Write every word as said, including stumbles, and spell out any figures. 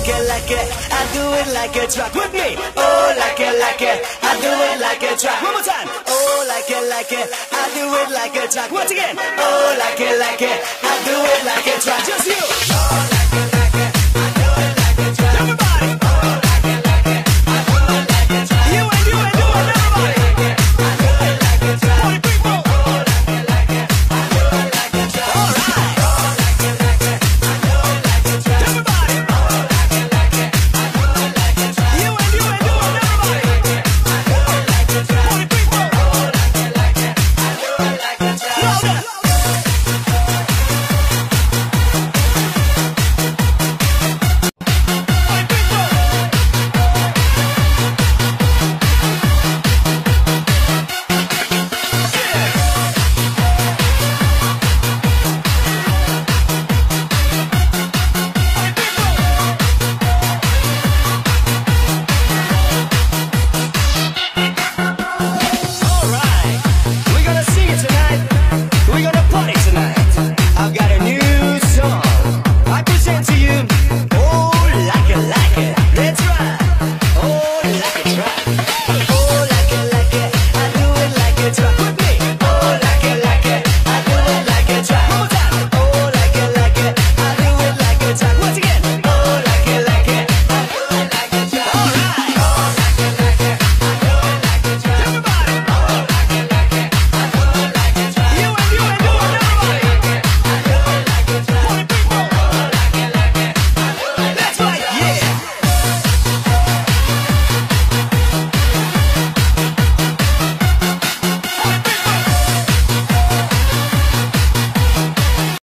it, like it, I do it like a truck with me. Oh, like it, like it, I do it like a truck. One more time. Oh, like it, like it, I do it like a truck. Once again. Oh, like it, like it, I do it like a truck. Just you. Oh, like